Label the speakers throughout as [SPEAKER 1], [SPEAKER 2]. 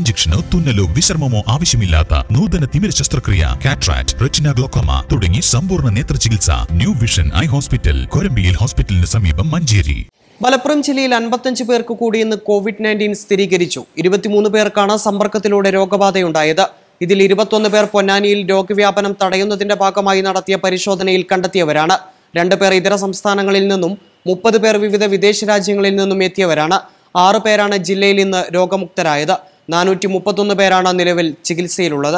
[SPEAKER 1] ഇഞ്ചക്ഷനോ തുന്നലോ വിശ്രമമോ ആവശ്യമില്ലാത്ത നൂതന തിമിര ശസ്ത്രക്രിയ, കാറ്ററാക്ട്, റെറ്റിന ഗ്ലോക്കോമ തുടങ്ങി സമ്പൂർണ്ണ നേത്ര ചികിത്സ ന്യൂ വിഷൻ ഐ ഹോസ്പിറ്റൽ, കൊരമ്പിയിൽ ഹോസ്പിറ്റലിന് സമീപം, മഞ്ചേരി.
[SPEAKER 2] മലപ്പുറം ജില്ലയിൽ 55 പേർക്ക് കൂടി ഇന്ന് COVID-19 സ്ഥിരീകരിച്ചു. 23 പേർക്കാണ് സമ്പർക്കത്തിലൂടെ രോഗബാധയുണ്ടായത്. ഇതിൽ 21 പേർ പൊന്നാനിയിൽ രോഗവ്യാപനം തടയുന്നതിന്റെ ഭാഗമായി നടത്തിയ പരിശോധനയിൽ കണ്ടെത്തിയവരാണ്. 2 പേർ ഇതര സംസ്ഥാനങ്ങളിൽ നിന്നും 30 പേർ വിവിധ വിദേശ രാജ്യങ്ങളിൽ നിന്നും എത്തിയവരാണ്. 6 പേരാണ് ജില്ലയിൽ ഇന്ന് രോഗമുക്തരായത്. 431 പേരാണ് നിലവിൽ ചികിത്സയിലുള്ളത്.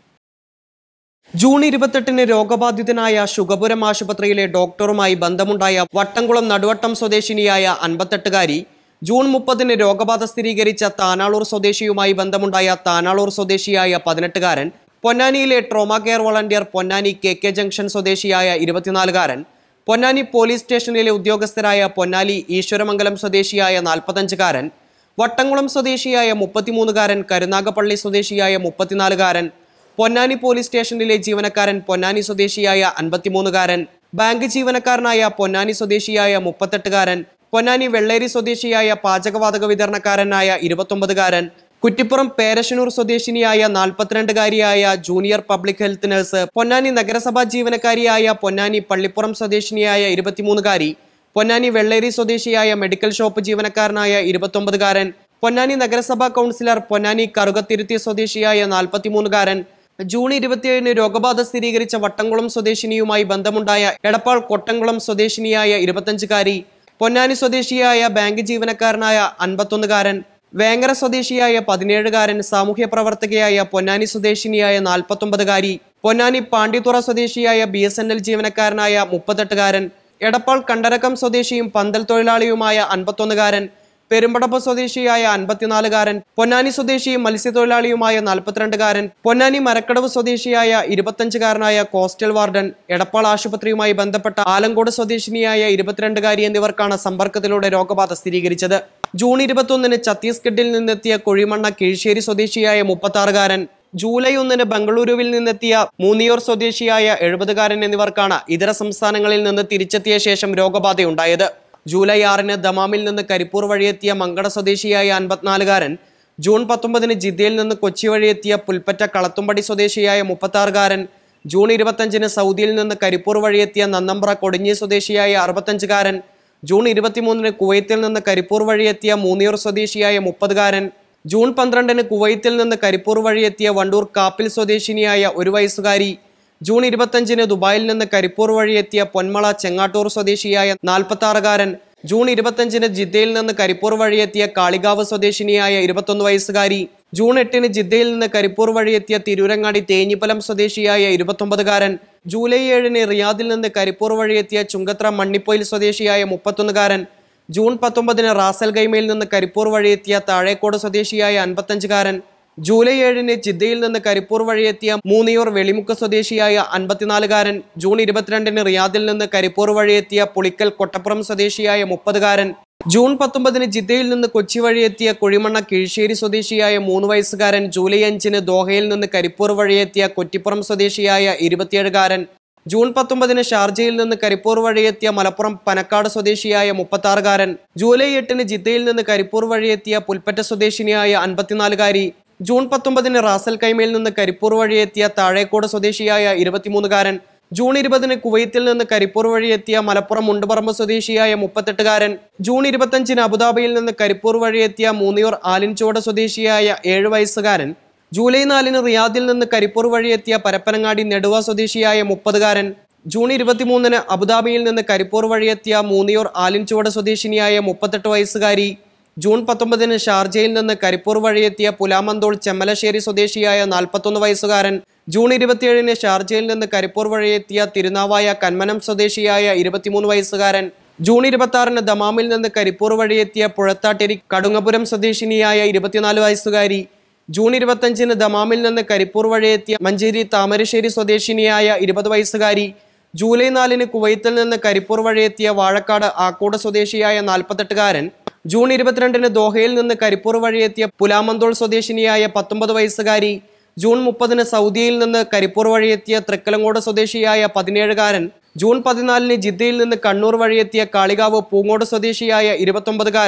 [SPEAKER 2] ജൂൺ 28-ന് രോഗബാധിതനായ ശുഗപുരം ആശുപത്രിയിലെ ഡോക്ടറുമായി ബന്ധമുണ്ടായ വട്ടംകുളം നടുവട്ടം സ്വദേശിനിയായ 58-കാരി, ജൂൺ 30-ന് രോഗബാധ സ്ഥിരീകരിച്ച താനാളൂർ സ്വദേശിയുമായി ബന്ധമുണ്ടായ താനാളൂർ സ്വദേശിയായ 18-കാരൻ, പൊന്നാനിയിലെ trauma care volunteer Ponnani KK junction സ്വദേശിയായ 24-കാരൻ, പൊന്നാനി പോലീസ് സ്റ്റേഷനിലെ ഉദ്യോഗസ്ഥരായ പൊന്നാനി ഈശ്വരമംഗലം സ്വദേശിയായ 45-കാരൻ, വട്ടംകുളം സ്വദേശിയായ 33-കാരൻ, കരുനാഗപ്പള്ളി സ്വദേശിയായ 34-കാരൻ, പൊന്നാനി പോലീസ് സ്റ്റേഷനിലെ ജീവനക്കാരൻ പൊന്നാനി സ്വദേശിയായ 53-കാരൻ, ബാങ്ക് ജീവനക്കാരനായ പൊന്നാനി സ്വദേശിയായ 38-കാരൻ, പൊന്നാനി വെള്ളേരി സ്വദേശിയായ പാചകവാതക വിതരണക്കാരനായ 29-കാരൻ, കുറ്റിപ്പുറം പേരശനൂർ സ്വദേശിനിയായ 42-കാരിയായ junior public health nurse, Ponnani നഗരസഭാ ജീവനക്കാരിയായ പൊന്നാനി പള്ളിപ്പുറം സ്വദേശിനിയായ 23-കാരി, പൊന്നാനി വെള്ളേരി സ്വദേശിയായ മെഡിക്കൽ ഷോപ്പ് ജീവനക്കാരനായ 29-കാരൻ, പൊന്നാനി നഗരസഭാ കൗൺസിലർ പൊന്നാനി കറുകത്തിരുത്തി സ്വദേശിയായ 43-കാരൻ, ജൂൺ 27-ന് രോഗബാധ സ്ഥിരീകരിച്ച വട്ടംകുളം സ്വദേശിനിയുമായി ബന്ധമുണ്ടായ എടപ്പാൾ കൊട്ടംകുളം സ്വദേശിനിയായ 25-കാരി, പൊന്നാനി സ്വദേശിയായ ബാങ്ക് ജീവനക്കാരനായ 51-കാരൻ, വേങ്ങര സ്വദേശിയായ 17-കാരൻ, സാമൂഹ്യ പ്രവർത്തകയായ പൊന്നാനി സ്വദേശിനിയായ 49-കാരി, പൊന്നാനി പാണ്ടിത്തുറ സ്വദേശിയായ BSNL ജീവനക്കാരനായ 38-കാരൻ, എടപ്പാൾ കണ്ടരക്കം സ്വദേശിയും പന്തൽ തൊഴിലാളിയുമായ 51-കാരൻ, പെരുമ്പടപ്പ് സ്വദേശിയായ 54-കാരൻ, പൊന്നാനി സ്വദേശിയും മത്സ്യത്തൊഴിലാളിയുമായ 42-കാരൻ, പൊന്നാനി മരക്കടവ് സ്വദേശിയായ 25-കാരനായ കോസ്റ്റൽ വാർഡൻ, എടപ്പാൾ ആശുപത്രിയുമായി ബന്ധപ്പെട്ട ആലങ്കോട് സ്വദേശിനിയായ 22-കാരി എന്നിവർക്കാണ് സമ്പർക്കത്തിലൂടെ രോഗബാധ സ്ഥിരീകരിച്ചത്. ജൂൺ 21-ന് ഛത്തീസ്ഗഡിൽ നിന്നെത്തിയ കൊഴിമണ്ണ കിഴിശ്ശേരി സ്വദേശിയായ 36-കാരൻ, ജൂലൈ 1-ന് ബംഗളൂരുവിൽ നിന്നെത്തിയ മൂന്നിയൂർ സ്വദേശിയായ 70-കാരൻ എന്നിവർക്കാണ് ഇതര സംസ്ഥാനങ്ങളിൽ നിന്ന് തിരിച്ചെത്തിയ ശേഷം രോഗബാധയുണ്ടായത്. ജൂലൈ 6-ന് ദമാമിൽ നിന്ന് കരിപ്പൂർ വഴിയെത്തിയ മങ്കട സ്വദേശിയായ 54-കാരൻ, ജൂൺ 19-ന് ജിദ്ദയിൽ നിന്ന് കൊച്ചി വഴിയെത്തിയ പുൽപ്പറ്റ കളത്തുംപടി സ്വദേശിയായ 36-കാരൻ, ജൂൺ 25-ന് സൗദിയിൽ നിന്ന് കരിപ്പൂർ വഴിയെത്തിയ നന്നമ്പ്ര കൊടിഞ്ഞി സ്വദേശിയായ 65-കാരൻ, ജൂൺ 23-ന് കുവൈത്തിൽ നിന്ന് കരിപ്പൂർ വഴിയെത്തിയ മൂന്നിയൂർ സ്വദേശിയായ 30-കാരൻ, ജൂൺ 12-ന് കുവൈത്തിൽ നിന്ന് കരിപ്പൂർ വഴിയെത്തിയ വണ്ടൂർ കാപ്പിൽ സ്വദേശിനിയായ 1 വയസ്സുകാരി, ജൂൺ 25-ന് ദുബായിൽ നിന്ന് കരിപ്പൂർ വഴിയെത്തിയ പൊന്മള ചെങ്ങാട്ടൂർ സ്വദേശിയായ 46-കാരൻ, ജൂൺ 25-ന് ജിദ്ദയിൽ നിന്ന് കരിപ്പൂർ വഴിയെത്തിയ കാളികാവ് സ്വദേശിനിയായ 21 വയസ്സുകാരി, ജൂൺ 8-ന് ജിദ്ദയിൽ നിന്ന് കരിപ്പൂർ വഴിയെത്തിയ തിരൂരങ്ങാടി തേഞ്ഞിപ്പലം സ്വദേശിയായ 29-കാരൻ, ജൂലൈ 7-ന് റിയാദിൽ നിന്ന് കരിപ്പൂർ വഴിയെത്തിയ ചുങ്കത്ര മണ്ണിപ്പൊയിൽ സ്വദേശിയായ 31-കാരൻ, ജൂൺ 19-ന് റാസൽ ഗൈമയിൽ നിന്ന് കരിപ്പൂർ വഴിയെത്തിയ താഴേക്കോട് സ്വദേശിയായ 55-കാരൻ, ജൂലൈ 7-ന് ജിദ്ദയിൽ നിന്ന് കരിപ്പൂർ വഴിയെത്തിയ മൂന്നിയൂർ വെളിമുക്ക് സ്വദേശിയായ 54-കാരൻ, ജൂൺ 22-ന് റിയാദിൽ നിന്ന് കരിപ്പൂർ വഴിയെത്തിയ പുളിക്കൽ കൊട്ടപ്പുറം സ്വദേശിയായ 30-കാരൻ, ജൂൺ 19-ന് ജിദ്ദയിൽ നിന്ന് കൊച്ചി വഴിയെത്തിയ കുഴിമണ്ണ കിഴിശ്ശേരി സ്വദേശിയായ 3 വയസ്സുകാരൻ, ജൂലൈ 5-ന് ദോഹയിൽ നിന്ന് കരിപ്പൂർ വഴിയെത്തിയ കൊറ്റിപ്പുറം സ്വദേശിയായ 27-കാരൻ, ജൂൺ 19-ന് ഷാർജയിൽ നിന്ന് കരിപ്പൂർ വഴിയെത്തിയ മലപ്പുറം പനക്കാട് സ്വദേശിയായ 36-കാരൻ, ജൂലൈ 8-ന് ജിദ്ദയിൽ നിന്ന് കരിപ്പൂർ വഴിയെത്തിയ പുൽപ്പറ്റ സ്വദേശിനിയായ 54-കാരി, ജൂൺ 19-ന് റാസൽ കൈമയിൽ നിന്ന് കരിപ്പൂർ വഴിയെത്തിയ താഴേക്കോട് സ്വദേശിയായ 23-കാരൻ, ജൂൺ 20-ന് കുവൈത്തിൽ നിന്ന് കരിപ്പൂർ വഴിയെത്തിയ മലപ്പുറം മുണ്ടുപറമ്പ് സ്വദേശിയായ 38-കാരൻ, ജൂൺ 25-ന് അബുദാബിയിൽ നിന്ന് കരിപ്പൂർ വഴിയെത്തിയ മൂന്നിയൂർ ആലിൻചുവട് സ്വദേശിയായ 7 വയസ്സുകാരൻ, ജൂലൈ 4-ന് റിയാദിൽ നിന്ന് കരിപ്പൂർ വഴിയെത്തിയ പരപ്പനങ്ങാടി നെടുവ സ്വദേശിയായ 30-കാരൻ, ജൂൺ 23-ന് അബുദാബിയിൽ നിന്ന് കരിപ്പൂർ വഴിയെത്തിയ മൂന്നിയൂർ ആലിൻചുവട് സ്വദേശിനിയായ 38 വയസ്സുകാരി, ജൂൺ 19-ന് ഷാർജയിൽ നിന്ന് കരിപ്പൂർ വഴിയെത്തിയ പുലാമന്തോൾ ചെമ്മലശ്ശേരി സ്വദേശിയായ 41 വയസ്സുകാരൻ, ജൂൺ 27-ന് ഷാർജയിൽ നിന്ന് കരിപ്പൂർ വഴിയെത്തിയ തിരുനാവായ കന്മനം സ്വദേശിയായ 23 വയസ്സുകാരൻ, ജൂൺ 26-ന് ദമാമിൽ നിന്ന് കരിപ്പൂർ വഴിയെത്തിയ പുഴത്താട്ടേരി കടുങ്ങപുരം സ്വദേശിനിയായ 24 വയസ്സുകാരി, ജൂൺ 25-ന് ദമാമിൽ നിന്ന് കരിപ്പൂർ വഴിയെത്തിയ മഞ്ചേരി താമരശ്ശേരി സ്വദേശിനിയായ 20 വയസ്സുകാരി, ജൂലൈ 4-ന് കുവൈത്തിൽ നിന്ന് കരിപ്പൂർ വഴിയെത്തിയ വാഴക്കാട് ആക്കോട് സ്വദേശിയായ 48-കാരൻ, ജൂൺ 22-ന് ദോഹയിൽ നിന്ന് കരിപ്പൂർ വഴിയെത്തിയ പുലാമന്തോൾ സ്വദേശിനിയായ 19 വയസ്സുകാരി, ജൂൺ 30-ന് സൗദിയിൽ നിന്ന് കരിപ്പൂർ വഴിയെത്തിയ തൃക്കലങ്ങോട് സ്വദേശിയായ 17-കാരൻ, ജൂൺ 14-ന് ജിദ്ദയിൽ നിന്ന് കണ്ണൂർ വഴിയെത്തിയ കാളികാവ് പൂങ്ങോട് സ്വദേശിയായ 29-കാരൻ,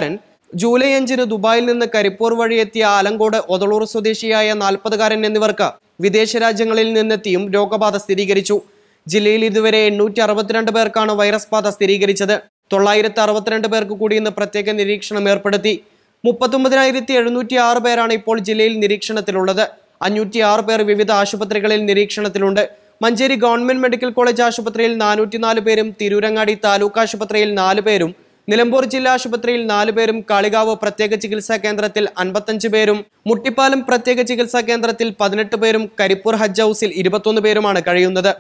[SPEAKER 2] ജൂലൈ 5 ദുബായിൽ നിന്ന് കരിപ്പൂർ വഴി എത്തിയ ആലങ്കോട് ഒതളൂർ സ്വദേശിയായ 40-കാരൻ എന്നിവർക്ക് വിദേശ രാജ്യങ്ങളിൽ നിന്നെത്തിയും രോഗബാധ സ്ഥിരീകരിച്ചു. ജില്ലയിൽ ഇതുവരെ 862 പേർക്കാണ് വൈറസ് ബാധ സ്ഥിരീകരിച്ചത്. 962 പേർക്ക് കൂടി ഇന്ന് പ്രത്യേക നിരീക്ഷണം ഏർപ്പെടുത്തി. 39,706 പേരാണ് ഇപ്പോൾ ജില്ലയിൽ നിരീക്ഷണത്തിലുള്ളത്. 506 പേർ വിവിധ ആശുപത്രികളിൽ നിരീക്ഷണത്തിലുണ്ട്. മഞ്ചേരി ഗവൺമെന്റ് മെഡിക്കൽ കോളേജ് ആശുപത്രിയിൽ 404 പേരും, തിരൂരങ്ങാടി താലൂക്ക് ആശുപത്രിയിൽ 4 പേരും, നിലമ്പൂർ ജില്ലാ ആശുപത്രിയിൽ 4 പേരും, കാളികാവ് പ്രത്യേക ചികിത്സാ കേന്ദ്രത്തിൽ 55 പേരും, മുട്ടിപ്പാലം പ്രത്യേക ചികിത്സാ കേന്ദ്രത്തിൽ 18 പേരും, കരിപ്പൂർ ഹജ്ജ് ഹൌസിൽ 21 പേരുമാണ് കഴിയുന്നത്.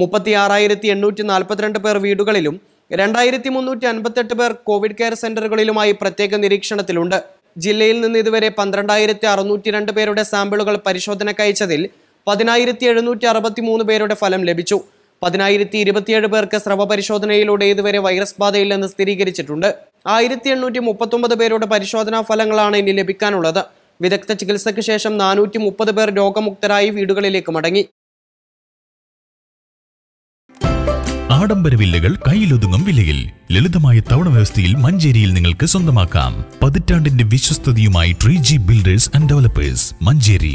[SPEAKER 2] 36,842 പേർ വീടുകളിലും 2,358 പേർ കോവിഡ് കെയർ സെന്ററുകളിലുമായി പ്രത്യേക നിരീക്ഷണത്തിലുണ്ട്. ജില്ലയിൽ നിന്ന് ഇതുവരെ 12,602 പേരുടെ സാമ്പിളുകൾ പരിശോധനക്കയച്ചതിൽ 10,763 പേരുടെ ഫലം ലഭിച്ചു. 10,027 പേർക്ക് സ്രവ പരിശോധനയിലൂടെ ഇതുവരെ വൈറസ് ബാധയില്ലെന്ന് സ്ഥിരീകരിച്ചിട്ടുണ്ട്. 1,839 പേരുടെ പരിശോധനാ ഫലങ്ങളാണ് ഇനി ലഭിക്കാനുള്ളത്. വിദഗ്ധ ചികിത്സയ്ക്ക് ശേഷം 430 പേർ രോഗമുക്തരായി വീടുകളിലേക്ക് മടങ്ങി.
[SPEAKER 1] ആഡംബര വില്ലകൾ കയ്യിലൊതുങ്ങും വിലയിൽ ലളിതമായ തവണ വ്യവസ്ഥയിൽ മഞ്ചേരിയിൽ നിങ്ങൾക്ക് സ്വന്തമാക്കാം. 10 വിശ്വസ്തതയുമായി 3G builders and developers, Manjeri.